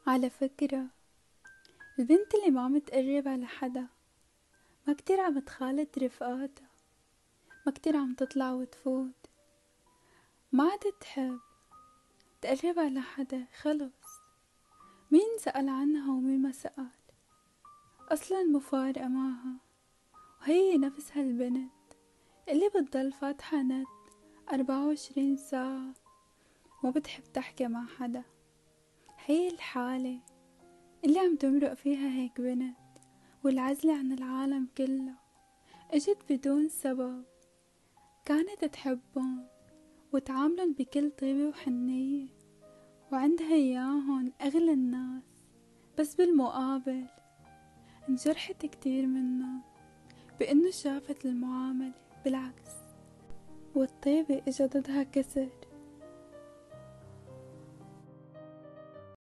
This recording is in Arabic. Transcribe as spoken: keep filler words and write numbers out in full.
على فكرة، البنت اللي ما متقرب على حدا ما كتير عم تخالط رفقاتها، ما كتير عم تطلع وتفوت، ما عاد تحب تقرب على حدا. خلص، مين سأل عنها ومين ما سأل؟ أصلا مفارقة معها، وهي نفس هالبنت اللي بتضل فاتحة نت أربعة وعشرين ساعة وما بتحب تحكي مع حدا. هي الحالة اللي عم تمرق فيها هيك بنت، والعزلة عن العالم كله اجت بدون سبب. كانت تحبهم وتعاملن بكل طيبة وحنية، وعندها اياهن اغلى الناس، بس بالمقابل انجرحت كتير منهم بانه شافت المعاملة بالعكس، والطيبة اجا ضدها كسر.